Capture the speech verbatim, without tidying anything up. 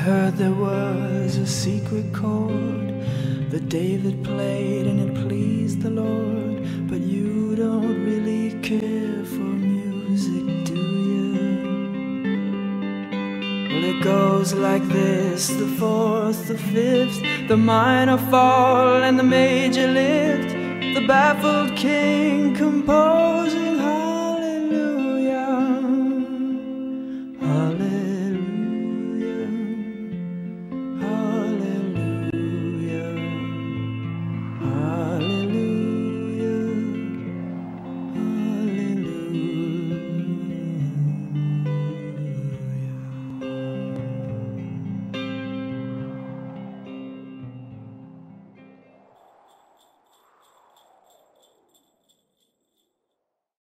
heard there was a secret chord that David played and it pleased the Lord. But you don't really care for music, do you? Well, it goes like this: the fourth, the fifth, the minor fall and the major lift. The baffled king composing